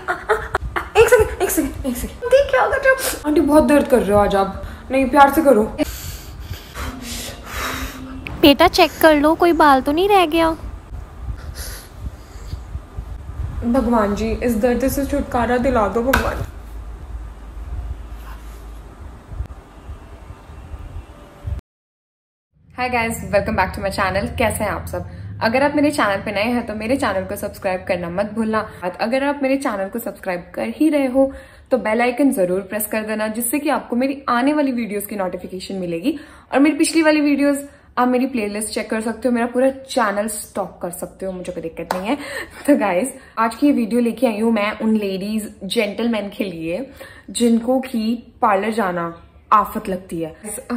एक सेकंड देख क्या कर रहे हो आंटी, बहुत दर्द कर रहे हो आज आप। नहीं प्यार से करो। बेटा चेक कर लो कोई बाल तो नहीं रह गया। भगवान जी इस दर्द से छुटकारा दिला दो भगवान। Hi guys, welcome back to my channel. कैसे हैं आप सब? अगर आप मेरे चैनल पे नए हैं तो मेरे चैनल को सब्सक्राइब करना मत भूलना। अगर आप मेरे चैनल को सब्सक्राइब कर ही रहे हो तो बेल आइकन जरूर प्रेस कर देना, जिससे कि आपको मेरी आने वाली वीडियोस की नोटिफिकेशन मिलेगी। और मेरी पिछली वाली वीडियोस आप मेरी प्लेलिस्ट चेक कर सकते हो, मेरा पूरा चैनल स्टॉक कर सकते हो, मुझे कोई दिक्कत नहीं है। तो गाइज आज की ये वीडियो लेके आई हूँ मैं उन लेडीज जेंटलमैन के लिए जिनको की पार्लर जाना आफत लगती है।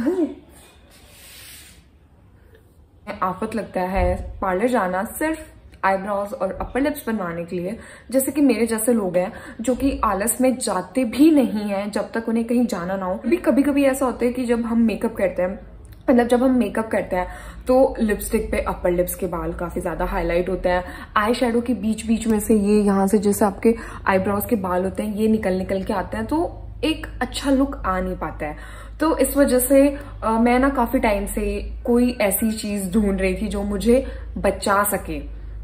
आफत लगता है पार्लर जाना सिर्फ आईब्रोज और अपर लिप्स बनवाने के लिए। जैसे कि मेरे जैसे लोग हैं जो कि आलस में जाते भी नहीं हैं जब तक उन्हें कहीं जाना ना हो। भी कभी कभी ऐसा होता है कि जब हम मेकअप करते हैं, मतलब जब हम मेकअप करते हैं तो लिपस्टिक पे अपर लिप्स के बाल काफी ज्यादा हाईलाइट होते हैं। आई शेडो के बीच बीच में से ये यहाँ से जैसे आपके आईब्रोज के बाल होते हैं ये निकल के आते हैं, तो एक अच्छा लुक आ नहीं पाता है। तो इस वजह से मैं ना काफी टाइम से कोई ऐसी चीज ढूंढ रही थी जो मुझे बचा सके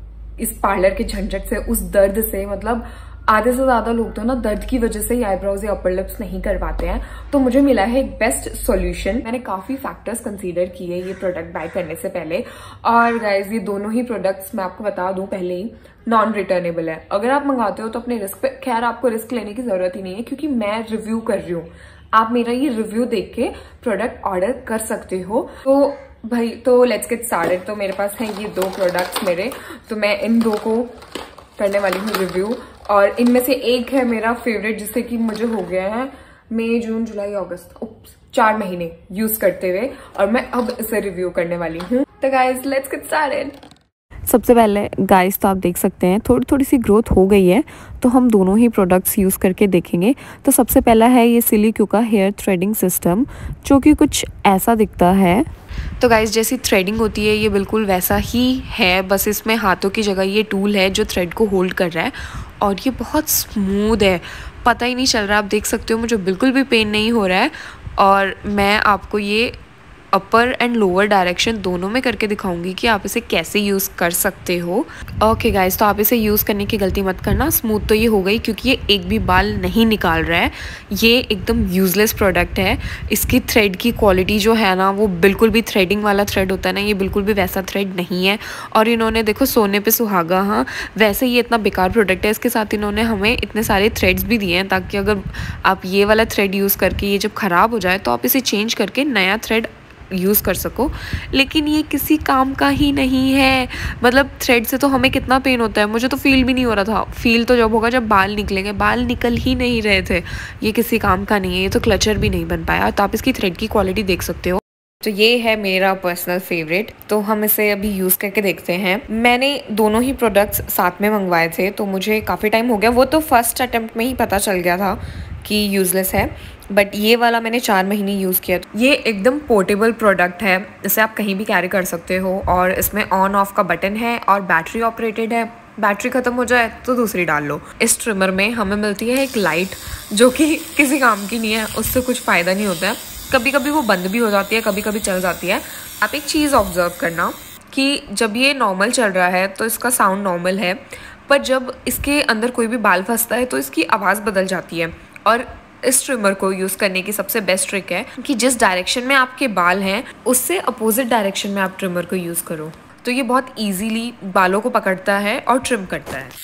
इस पार्लर के झंझट से, उस दर्द से। मतलब आधे से ज्यादा लोग तो ना दर्द की वजह से आईब्रोज या अपर लिप्स नहीं करवाते हैं। तो मुझे मिला है एक बेस्ट सॉल्यूशन। मैंने काफी फैक्टर्स कंसीडर किए ये प्रोडक्ट बाय करने से पहले। और गाइज ये दोनों ही प्रोडक्ट्स मैं आपको बता दूं पहले ही नॉन रिटर्नेबल है। अगर आप मंगाते हो तो अपने रिस्क पे, खैर आपको रिस्क लेने की जरूरत ही नहीं है क्योंकि मैं रिव्यू कर रही हूँ। आप मेरा ये रिव्यू देख के प्रोडक्ट ऑर्डर कर सकते हो। तो भाई तो लेट्स गेट स्टार्टेड। तो मेरे पास है ये दो प्रोडक्ट्स मेरे, तो मैं इन दो को करने वाली हूँ रिव्यू। और इनमें से एक है मेरा फेवरेट जिससे कि मुझे हो गया है मई जून जुलाई अगस्त 4 महीने यूज करते हुए, और मैं अब इसे रिव्यू करने वाली हूँ। तो गाइज लेट्स गेट स्टार्टेड। सबसे पहले गाइस तो आप देख सकते हैं थोड़ी सी ग्रोथ हो गई है, तो हम दोनों ही प्रोडक्ट्स यूज़ करके देखेंगे। तो सबसे पहला है ये सिलिक्यू का हेयर थ्रेडिंग सिस्टम, जो कि कुछ ऐसा दिखता है। तो गाइस जैसी थ्रेडिंग होती है ये बिल्कुल वैसा ही है, बस इसमें हाथों की जगह ये टूल है जो थ्रेड को होल्ड कर रहा है, और ये बहुत स्मूथ है, पता ही नहीं चल रहा। आप देख सकते हो मुझे बिल्कुल भी पेन नहीं हो रहा है। और मैं आपको ये अपर एंड लोअर डायरेक्शन दोनों में करके दिखाऊंगी कि आप इसे कैसे यूज़ कर सकते हो। ओके गाइस, तो आप इसे यूज़ करने की गलती मत करना। स्मूथ तो ये हो गई क्योंकि ये एक भी बाल नहीं निकाल रहा है। ये एकदम यूजलेस प्रोडक्ट है। इसकी थ्रेड की क्वालिटी जो है ना, वो बिल्कुल भी थ्रेडिंग वाला थ्रेड होता है ना, ये बिल्कुल भी वैसा थ्रेड नहीं है। और इन्होंने देखो सोने पे सुहागा, हाँ वैसे ये इतना बेकार प्रोडक्ट है, इसके साथ इन्होंने हमें इतने सारे थ्रेड्स भी दिए हैं ताकि अगर आप ये वाला थ्रेड यूज़ करके ये जब ख़राब हो जाए तो आप इसे चेंज करके नया थ्रेड यूज़ कर सको। लेकिन ये किसी काम का ही नहीं है। मतलब थ्रेड से तो हमें कितना पेन होता है, मुझे तो फील भी नहीं हो रहा था। फील तो जब होगा जब बाल निकलेंगे, बाल निकल ही नहीं रहे थे। ये किसी काम का नहीं है, ये तो क्लचर भी नहीं बन पाया। तो आप इसकी थ्रेड की क्वालिटी देख सकते हो। तो ये है मेरा पर्सनल फेवरेट, तो हम इसे अभी यूज़ करके देखते हैं। मैंने दोनों ही प्रोडक्ट्स साथ में मंगवाए थे, तो मुझे काफ़ी टाइम हो गया। वो तो फर्स्ट अटेम्प्ट में ही पता चल गया था कि यूज़लेस है, बट ये वाला मैंने 4 महीने यूज़ किया। ये एकदम पोर्टेबल प्रोडक्ट है, इसे आप कहीं भी कैरी कर सकते हो। और इसमें ऑन ऑफ का बटन है और बैटरी ऑपरेटेड है। बैटरी ख़त्म हो जाए तो दूसरी डाल लो। इस ट्रिमर में हमें मिलती है एक लाइट जो कि किसी काम की नहीं है, उससे कुछ फ़ायदा नहीं होता है। कभी कभी वो बंद भी हो जाती है, कभी कभी चल जाती है। आप एक चीज़ ऑब्जर्व करना कि जब ये नॉर्मल चल रहा है तो इसका साउंड नॉर्मल है, पर जब इसके अंदर कोई भी बाल फंसता है तो इसकी आवाज़ बदल जाती है। और इस ट्रिमर को यूज़ करने की सबसे बेस्ट ट्रिक है कि जिस डायरेक्शन में आपके बाल हैं उससे अपोजिट डायरेक्शन में आप ट्रिमर को यूज़ करो। तो ये बहुत ईजीली बालों को पकड़ता है और ट्रिम करता है।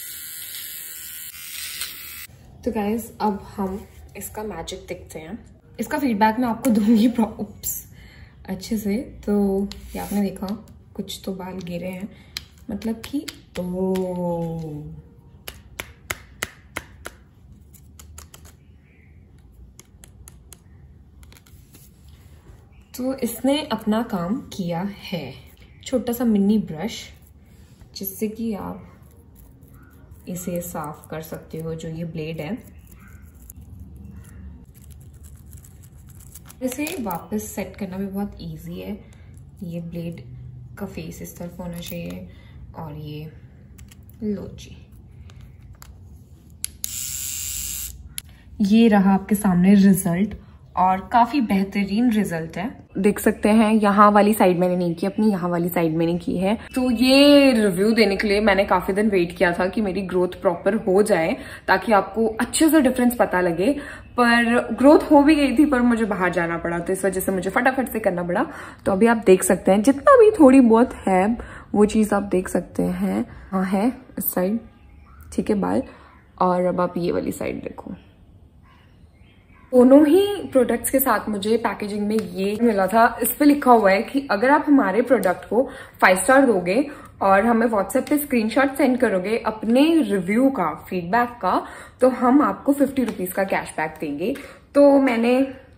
तो गाइज अब हम इसका मैजिक देखते हैं। इसका फीडबैक मैं आपको दूंगी अच्छे से। तो ये आपने देखा कुछ तो बाल गिरे हैं, मतलब कि तो इसने अपना काम किया है। छोटा सा मिनी ब्रश जिससे कि आप इसे साफ कर सकते हो, जो ये ब्लेड है। इसे वापस सेट करना भी बहुत इजी है। ये ब्लेड का फेस इस तरफ होना चाहिए और ये लो जी। ये रहा आपके सामने रिजल्ट, और काफी बेहतरीन रिजल्ट है। देख सकते हैं यहाँ वाली साइड मैंने नहीं की, अपनी यहाँ वाली साइड मैंने की है। तो ये रिव्यू देने के लिए मैंने काफी दिन वेट किया था कि मेरी ग्रोथ प्रॉपर हो जाए, ताकि आपको अच्छे से डिफरेंस पता लगे। पर ग्रोथ हो भी गई थी, पर मुझे बाहर जाना पड़ा, तो इस वजह से मुझे फटाफट से करना पड़ा। तो अभी आप देख सकते हैं जितना भी थोड़ी बहुत है वो चीज आप देख सकते हैं। हाँ है इस साइड, ठीक है बाल। और अब आप ये वाली साइड देखो। दोनों ही प्रोडक्ट्स के साथ मुझे पैकेजिंग में ये मिला था, इस पे लिखा हुआ है कि अगर आप हमारे प्रोडक्ट को 5 स्टार दोगे और हमें व्हाट्सएप पे स्क्रीनशॉट सेंड करोगे अपने रिव्यू का, फीडबैक का, तो हम आपको 50 रुपीज का कैशबैक देंगे। तो मैंने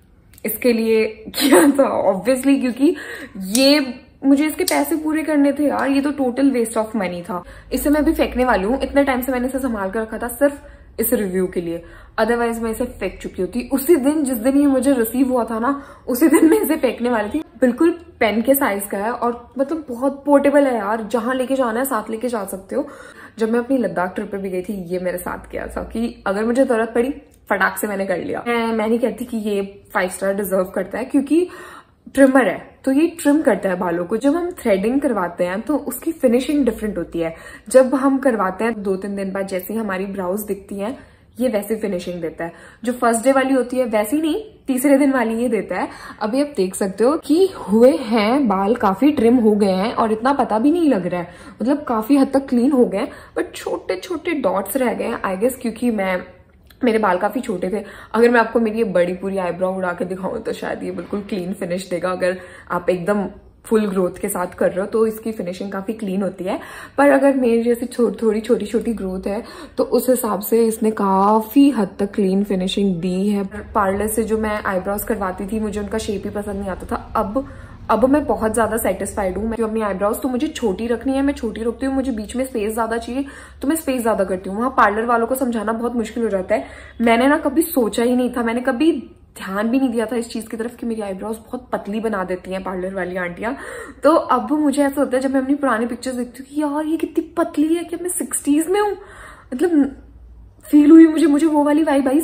इसके लिए किया था ऑब्वियसली, क्योंकि ये मुझे इसके पैसे पूरे करने थे यार, ये तो टोटल वेस्ट ऑफ मनी था। इसे मैं अभी फेंकने वाली हूँ। इतने टाइम से मैंने इसे संभाल कर रखा था सिर्फ इस रिव्यू के लिए, अदरवाइज मैं इसे फेंक चुकी होती। उसी दिन जिस दिन ये मुझे रिसीव हुआ था ना, उसी दिन मैं इसे फेंकने वाली थी। बिल्कुल पेन के साइज का है और मतलब बहुत पोर्टेबल है यार, जहां लेके जाना है साथ लेके जा सकते हो। जब मैं अपनी लद्दाख ट्रिप पे भी गई थी, ये मेरे साथ किया था कि अगर मुझे जरूरत पड़ी फटाक से मैंने कर लिया। मैं नहीं कहती कि ये 5 स्टार डिजर्व करता है, क्योंकि ट्रिमर है तो ये ट्रिम करता है बालों को। जब हम थ्रेडिंग करवाते हैं तो उसकी फिनिशिंग डिफरेंट होती है। जब हम करवाते हैं 2-3 दिन बाद जैसे हमारी ब्राउज दिखती है, ये वैसी फिनिशिंग देता है। जो फर्स्ट डे वाली होती है वैसी नहीं, तीसरे दिन वाली ये देता है। अभी आप देख सकते हो कि हुए हैं बाल, काफी ट्रिम हो गए हैं और इतना पता भी नहीं लग रहा है, मतलब काफी हद तक क्लीन हो गए, बट छोटे छोटे डॉट्स रह गए हैं आई गेस, क्योंकि मेरे बाल काफी छोटे थे। अगर मैं आपको मेरी ये बड़ी पूरी आईब्रो उड़ा के दिखाऊं तो शायद ये बिल्कुल क्लीन फिनिश देगा। अगर आप एकदम फुल ग्रोथ के साथ कर रहे हो तो इसकी फिनिशिंग काफी क्लीन होती है। पर अगर मेरी जैसी थोड़ी छोटी छोटी ग्रोथ है तो उस हिसाब से इसने काफी हद तक क्लीन फिनिशिंग दी है। पार्लर से जो मैं आईब्रोज करवाती थी, मुझे उनका शेप ही पसंद नहीं आता था। अब मैं बहुत ज्यादा सेटिस्फाइड हूँ। मैं अपनी आईब्रोज तो मुझे छोटी रखनी है, मैं छोटी रखती हूँ। मुझे बीच में स्पेस ज्यादा चाहिए तो मैं स्पेस ज्यादा करती हूँ। वहाँ पार्लर वालों को समझाना बहुत मुश्किल हो जाता है। मैंने ना कभी सोचा ही नहीं था, मैंने कभी ध्यान भी नहीं दिया था इस चीज की तरफ कि मेरी आईब्रोज बहुत पतली बना देती हैं पार्लर वाली आंटियां। तो अब मुझे ऐसा होता है जब मैं अपनी पुरानी पिक्चर्स देखती हूँ कि यार ये कितनी पतली है, क्या मैं 60s में हूँ। मतलब फील हुई मुझे वो वाली वाइब आई,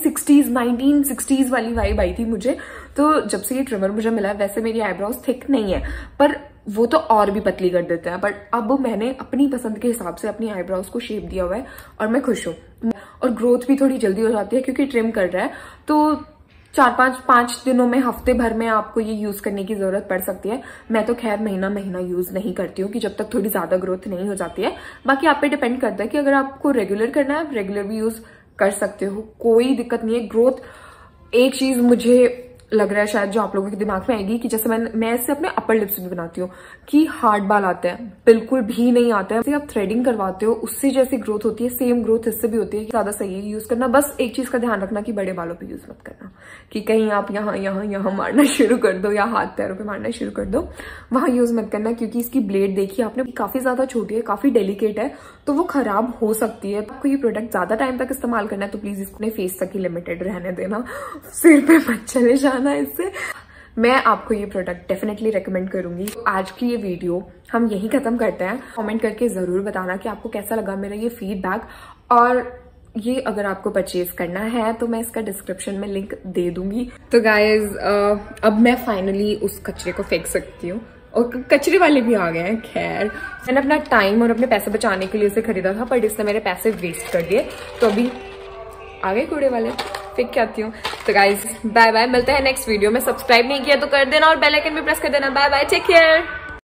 1960s वाली वाइब आई थी मुझे। तो जब से ये ट्रिमर मुझे मिला है, वैसे मेरी आईब्रोज थिक नहीं है पर वो तो और भी पतली कर देते हैं, बट अब मैंने अपनी पसंद के हिसाब से अपनी आईब्रोज को शेप दिया हुआ है और मैं खुश हूँ। और ग्रोथ भी थोड़ी जल्दी हो जाती है क्योंकि ट्रिम कर रहा है। तो 4-5 दिनों में, हफ्ते भर में आपको ये यूज करने की जरूरत पड़ सकती है। मैं तो खैर महीना यूज नहीं करती हूँ कि जब तक थोड़ी ज्यादा ग्रोथ नहीं हो जाती है। बाकी आप पे डिपेंड करता है कि अगर आपको रेगुलर करना है, आप रेगुलर भी यूज कर सकते हो, कोई दिक्कत नहीं है। ग्रोथ एक चीज मुझे लग रहा है शायद जो आप लोगों के दिमाग में आएगी कि जैसे मैं इससे अपने अपर लिप्स भी बनाती हूँ कि हार्ड बाल आते हैं, बिल्कुल भी नहीं आते हैं। जैसे आप थ्रेडिंग करवाते हो उससे जैसी ग्रोथ होती है, सेम ग्रोथ इससे भी होती है। ज्यादा सही है यूज करना। बस एक चीज का ध्यान रखना कि बड़े बालों पे यूज मत करना, कि कहीं आप यहाँ मारना शुरू कर दो या हाथ पैरों पे मारना शुरू कर दो, वहां यूज मत करना। क्योंकि इसकी ब्लेड देखी आपने, काफी ज्यादा छोटी है, काफी डेलिकेट है, तो वो खराब हो सकती है। आपको ये प्रोडक्ट ज्यादा टाइम तक इस्तेमाल करना है तो प्लीज इसको फेस तक ही लिमिटेड रहने देना, सिर पे मत चले जाना इससे। मैं आपको ये प्रोडक्ट डेफिनेटली रेकमेंड करूंगी। आज की ये वीडियो हम यही खत्म करते हैं। कमेंट करके जरूर बताना कि आपको कैसा लगा मेरा ये फीडबैक। और ये अगर आपको परचेज करना है तो मैं इसका डिस्क्रिप्शन में लिंक दे दूंगी। तो गाइज अब मैं फाइनली उस कचरे को फेंक सकती हूँ और कचरे वाले भी आ गए हैं। खैर मैंने अपना टाइम और अपने पैसे बचाने के लिए इसे खरीदा था, पर इसने मेरे पैसे वेस्ट कर दिए। तो अभी आ गए कूड़े वाले, फेंक के आती हूँ। तो गाइज बाय बाय, मिलते हैं नेक्स्ट वीडियो में। सब्सक्राइब नहीं किया तो कर देना और बेल आइकन भी प्रेस कर देना। Bye bye, take care.